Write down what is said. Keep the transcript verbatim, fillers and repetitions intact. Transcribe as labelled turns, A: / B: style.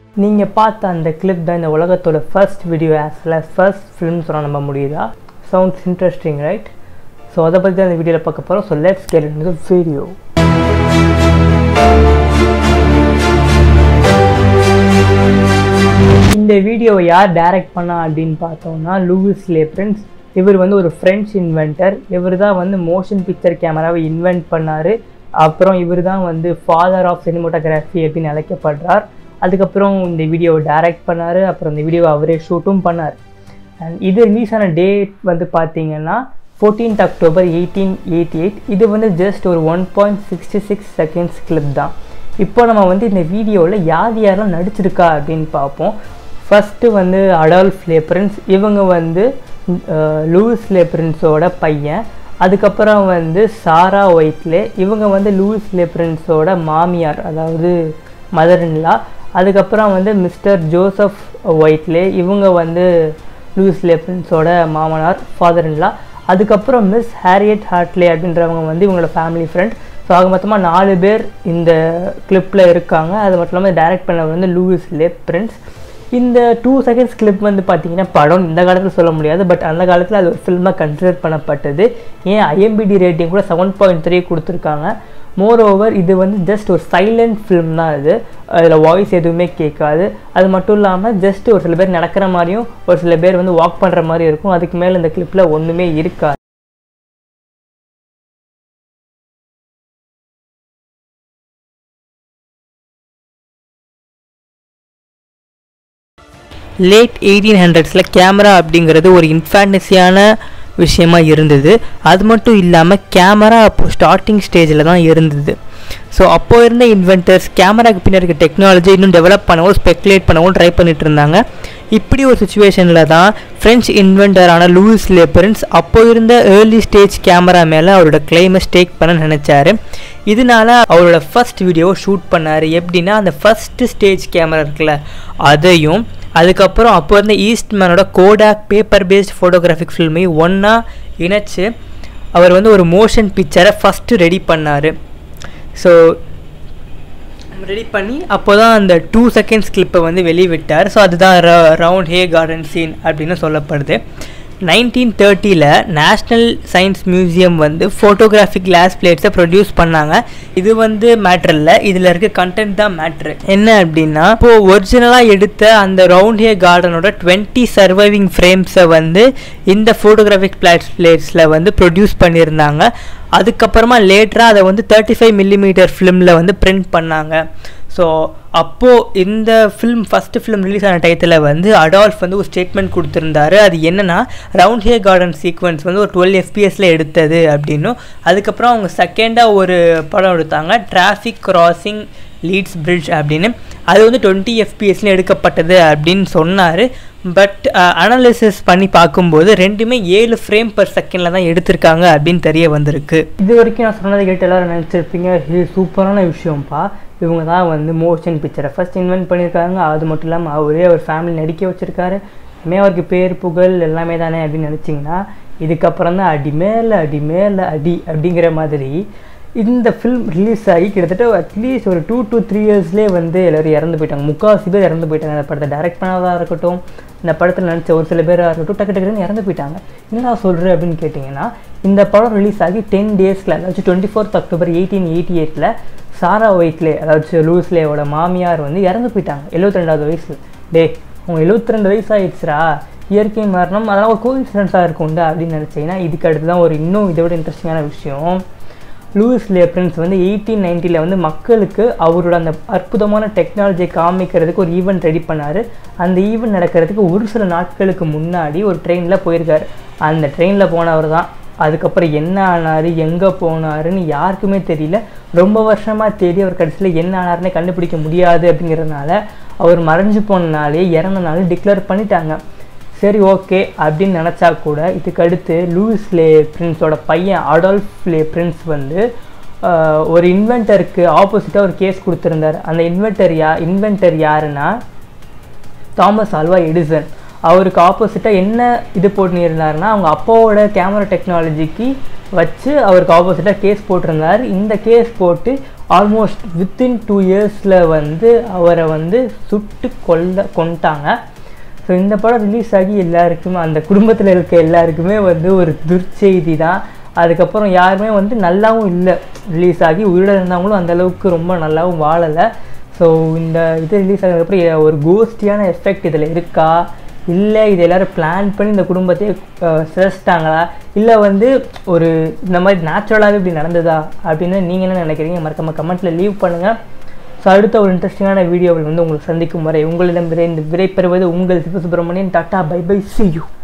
A: நீங்கள் பார்த்த அந்த கிளிப் தான் இந்த உலகத்தோட first video as well as first film சொல்ல நம்ப முடியுதா? Sounds interesting, right? ஸோ அதை பற்றி தான் இந்த வீடியோவில் பார்க்க போகிறோம். So let's get into the video. இந்த வீடியோவை யார் டைரக்ட் பண்ணா அப்படின்னு பார்த்தோம்னா லூயிஸ் லே பிரின்ஸ். இவர் வந்து ஒரு ஃப்ரெஞ்ச் இன்வென்டர். இவர் தான் வந்து மோஷன் பிக்சர் கேமராவை இன்வென்ட் பண்ணார். அப்புறம் இவர் தான் வந்து ஃபாதர் ஆஃப் சினிமோட்டோகிராஃபி அப்படின்னு அழைக்கப்படுறார். அதுக்கப்புறம் இந்த வீடியோவை டைரக்ட் பண்ணார். அப்புறம் இந்த வீடியோவை அவரே ஷூட்டும் பண்ணார். அண்ட் இது ரிலீஸ் ஆன டேட் வந்து பார்த்தீங்கன்னா fourteenth October eighteen eighty eight. இது வந்து ஜஸ்ட் ஒரு one point sixty six seconds clip தான். இப்போ நம்ம வந்து இந்த வீடியோவில் யார் யாரெல்லாம் நடிச்சிருக்கா அப்படின்னு பார்ப்போம். ஃபஸ்ட்டு வந்து அடால்ஃப் லே பிரின்ஸ். இவங்க வந்து லூயிஸ் லே பிரின்ஸோட பையன். அதுக்கப்புறம் வந்து சாரா ஒயிட்லே. இவங்க வந்து லூயிஸ் லே பிரின்ஸோட மாமியார், அதாவது மதர் இன்லா. அதுக்கப்புறம் வந்து மிஸ்டர் ஜோசப் ஒயிட்லே. இவங்க வந்து லூயிஸ் லே பிரின்ஸோட மாமனார், ஃபாதர் இன்லா. அதுக்கப்புறம் மிஸ் ஹாரியட் ஹார்ட்லே அப்படின்றவங்க வந்து இவங்களோட ஃபேமிலி ஃப்ரெண்ட். ஸோ ஆக மொத்தமாக நாலு பேர் இந்த கிளிப்பில் இருக்காங்க. அது மட்டும் இல்லாமல் டைரக்ட் பண்ணவர் வந்து லூயிஸ் லே பிரின்ஸ். இந்த டூ செகண்ட்ஸ் கிளிப் வந்து பார்த்தீங்கன்னா படம் இந்த காலத்தில் சொல்ல முடியாது, பட் அந்த காலத்தில் அது ஒரு ஃபில்மாக கன்சிடர் பண்ணப்பட்டது. ஏன் ஐஎம்பிடி ரேட்டிங் கூட செவன் பாயிண்ட் த்ரீ கொடுத்துருக்காங்க. மோர் ஓவர் இது வந்து ஜஸ்ட் ஒரு சைலண்ட் ஃபிலிம் தான். இது அதில் வாய்ஸ் எதுவுமே கேட்காது. அது மட்டும் இல்லாமல் ஜஸ்ட் ஒரு சில பேர் நடக்கிற மாதிரியும் ஒரு சில பேர் வந்து வாக் பண்ணுற மாதிரி இருக்கும். அதுக்கு மேலே இந்த கிளிப்பில் ஒன்றுமே இருக்காது. லேட் எயிட்டீன் ஹண்ட்ரட்ஸில் கேமரா அப்படிங்கிறது ஒரு இன்ஃபேண்டஸியான விஷயமா இருந்தது. அது மட்டும் இல்லாமல் கேமரா அப்போது ஸ்டார்டிங் ஸ்டேஜில் தான் இருந்தது. ஸோ அப்போது இருந்த இன்வென்டர்ஸ் கேமராக்கு பின்னாடி இருக்க டெக்னாலஜி இன்னும் டெவலப் பண்ணவும் ஸ்பெக்குலேட் பண்ணவும் ட்ரை பண்ணிட்டு இருந்தாங்க. இப்படி ஒரு சுச்சுவேஷனில் தான் ஃப்ரெஞ்ச் இன்வென்டரான லூயிஸ் லே பிரின்ஸ் அப்போ இருந்த ஏர்லி ஸ்டேஜ் கேமரா மேலே அவரோட கிளைமை ஸ்டேக் பண்ண நினச்சார். இதனால அவரோட ஃபர்ஸ்ட் வீடியோவை ஷூட் பண்ணார். எப்படின்னா அந்த ஃபஸ்ட்டு ஸ்டேஜ் கேமரா இருக்குல்ல அதையும், அதுக்கப்புறம் அப்போ இருந்த ஈஸ்ட்மேனோட கோடாக் பேப்பர் பேஸ்ட் ஃபோட்டோகிராஃபிக் ஃபில்மையும் ஒன்றா இணைச்சு அவர் வந்து ஒரு மோஷன் பிக்சரை ஃபஸ்ட்டு ரெடி பண்ணார். ஸோ ரெடி பண்ணி அப்போ தான் அந்த டூ செகண்ட்ஸ் கிளிப்பை வந்து வெளிவிட்டார். ஸோ அதுதான் ரவுண்ட்ஹே கார்டன் சீன் அப்படின்னு சொல்லப்படுது. நைன்டீன் தேர்ட்டியில் நேஷ்னல் சயின்ஸ் மியூசியம் வந்து ஃபோட்டோகிராஃபிக் கிளாஸ் பிளேட்ஸை ப்ரொடியூஸ் பண்ணாங்க. இது வந்து மேட்ரு இல்லை, இதில் இருக்க கண்டென்ட் தான் மேட்ரு. என்ன அப்படின்னா இப்போது ஒரிஜினலாக எடுத்த அந்த ரவுண்ட்ஹே கார்டனோட டுவெண்ட்டி சர்வைவிங் ஃப்ரேம்ஸை வந்து இந்த ஃபோட்டோகிராஃபிக் கிளாஸ் பிளேட்ஸில் வந்து ப்ரொடியூஸ் பண்ணியிருந்தாங்க. அதுக்கப்புறமா லேட்டராக அதை வந்து தேர்ட்டி ஃபைவ் மில்லிமீட்டர் ஃபிலிமில் வந்து பிரிண்ட் பண்ணாங்க. ஸோ அப்போது இந்த ஃபிலிம் ஃபஸ்ட்டு ஃபிலிம் ரிலீஸ் ஆன டயத்தில் வந்து அடால்ஃப் வந்து ஒரு ஸ்டேட்மெண்ட் கொடுத்துருந்தாரு. அது என்னென்னா ரவுண்ட்ஹே கார்டன் சீக்வன்ஸ் வந்து ஒரு டுவெல் எஃப்பிஎஸில் எடுத்தது அப்படின்னும், அதுக்கப்புறம் அவங்க செகண்டாக ஒரு படம் எடுத்தாங்க டிராஃபிக் கிராசிங் லீட்ஸ் பிரிட்ஜ் அப்படின்னு. அது வந்து டுவெண்ட்டி எஃப்பிஎஸ்ல எடுக்கப்பட்டது அப்படின்னு சொன்னார். பட் அனாலிசிஸ் பண்ணி பார்க்கும்போது ரெண்டுமே ஏழு ஃப்ரேம் பர் செகண்டில் தான் எடுத்திருக்காங்க அப்படின்னு தெரிய வந்திருக்கு. இது வரைக்கும் நான் சொன்னதை கேட்டு எல்லோரும் நினச்சிருப்பீங்க, இது சூப்பரான விஷயம்ப்பா, இவங்க தான் வந்து மோஷன் பிக்சரை ஃபஸ்ட் இன்வென்ட் பண்ணியிருக்காங்க. அது மட்டும் இல்லாமல் அவரே அவர் ஃபேமிலி நடிக்க வச்சுருக்காரு, எல்லாமே அவருக்கு பேர் புகழ் எல்லாமே தானே அப்படின்னு நினச்சிங்கன்னா இதுக்கப்புறம் தான் அடி மேலே அடி மேலே அடி அப்படிங்கிற மாதிரி இந்த ஃபிலிம் ரிலீஸ் ஆகி கிட்டத்தட்ட அட்லீஸ்ட் ஒரு டூ டு த்ரீ இயர்ஸ்லேயே வந்து எல்லோரும் இறந்து போயிட்டாங்க. முக்கால்வாசி பேர் இறந்து போயிட்டாங்க. இந்த படத்தை டைரக்ட் பண்ணதாக இருக்கட்டும், இந்த படத்தில் நடித்த ஒரு சில பேராக இருக்கட்டும், டக்கு டக்குன்னு இறந்து போயிட்டாங்க. என்ன சொல்கிறேன் அப்படின்னு கேட்டிங்கன்னா, இந்த படம் ரிலீஸ் ஆகி டென் டேஸில் அதாவது twenty fourth October eighteen eighty எயிட்டில் சாரா ஒயிட்லே அதாவது லூயிஸ் லேவோட மாமியார் வந்து இறந்து போயிட்டாங்க எழுபத்தி ரெண்டாவது வயசில். டே அவங்க எழுபத்தி ரெண்டு வயசு ஆகிடுச்சுரா, இயற்கை மரணம், அதெல்லாம் ஒரு கோஇன்சிடென்ஸாக இருக்கும்டா அப்படின்னு நினச்சிங்கன்னா இதுக்கு அடுத்து தான் ஒரு இன்னும் இதை விட இன்ட்ரெஸ்டிங்கான விஷயம். லூயிஸ் லே பிரின்ஸ் வந்து எயிட்டீன் நைன்ட்டியில் வந்து மக்களுக்கு அவரோட அந்த அற்புதமான டெக்னாலஜியை காமிக்கிறதுக்கு ஒரு ஈவெண்ட் ரெடி பண்ணார். அந்த ஈவெண்ட் நடக்கிறதுக்கு ஒரு சில நாட்களுக்கு முன்னாடி ஒரு ட்ரெயினில் போயிருக்கார். அந்த ட்ரெயினில் போனவர் தான் அதுக்கப்புறம் என்ன ஆனார், எங்கே போனாருன்னு யாருக்குமே தெரியல. ரொம்ப வருஷமாக தேடி அவர் கடைசியில் என்ன ஆனாருன்னு கண்டுபிடிக்க முடியாது. அப்படிங்கிறதுனால அவர் மறைஞ்சு போனனாலே இறந்தனால டிக்ளேர் பண்ணிட்டாங்க. சரி ஓகே அப்படின்னு நினச்சா கூட இதுக்கு அடுத்து லூயிஸ் லே பிரின்ஸோட பையன் அடால்ஃப் லே பிரின்ஸ் வந்து ஒரு இன்வென்டருக்கு ஆப்போசிட்டாக ஒரு கேஸ் கொடுத்துருந்தார். அந்த இன்வென்டர் யா இன்வென்டர் யாருன்னா தாமஸ் ஆல்வா எடிசன். அவருக்கு ஆப்போசிட்டாக என்ன இது போட்டுருந்தாருன்னா அவங்க அப்பாவோட கேமரா டெக்னாலஜிக்கு வச்சு அவருக்கு ஆப்போசிட்டாக கேஸ் போட்டிருந்தார். இந்த கேஸ் போட்டு ஆல்மோஸ்ட் வித்தின் டூ இயர்ஸில் வந்து அவரை வந்து சுட்டு கொல்ல கொண்டாங்க. ஸோ இந்த படம் ரிலீஸ் ஆகி எல்லாருக்குமே அந்த குடும்பத்தில் இருக்க எல்லாருக்குமே வந்து ஒரு துர்ச்செய்தி தான். அதுக்கப்புறம் யாருமே வந்து நல்லாவும் இல்லை, ரிலீஸ் ஆகி உயிரோட இருந்தவங்களும் அந்தளவுக்கு ரொம்ப நல்லாவும் வாழலை. ஸோ இந்த இது ரிலீஸ் ஆனதுக்கப்புறம் ஒரு கோஸ்டியான எஃபெக்ட் இதில் இருக்கா, இல்லை இது எல்லோரும் பிளான் பண்ணி இந்த குடும்பத்தையே சிரச்சிட்டாங்களா, இல்லை வந்து ஒரு இந்த மாதிரி நேச்சுரலாகவே இப்படி நடந்ததா அப்படின்னு நீங்கள் என்ன நினைக்கிறீங்க? மறக்காம கமெண்ட்டில் லீவ் பண்ணுங்கள். ஸோ அடுத்த ஒரு இன்ட்ரெஸ்டிங்கான வீடியோவில் வந்து உங்களை சந்திக்கும் வரை உங்களிடம் விரை விடைபெறுவது உங்கள் Sivasubramanian. Tata, bye bye, see you.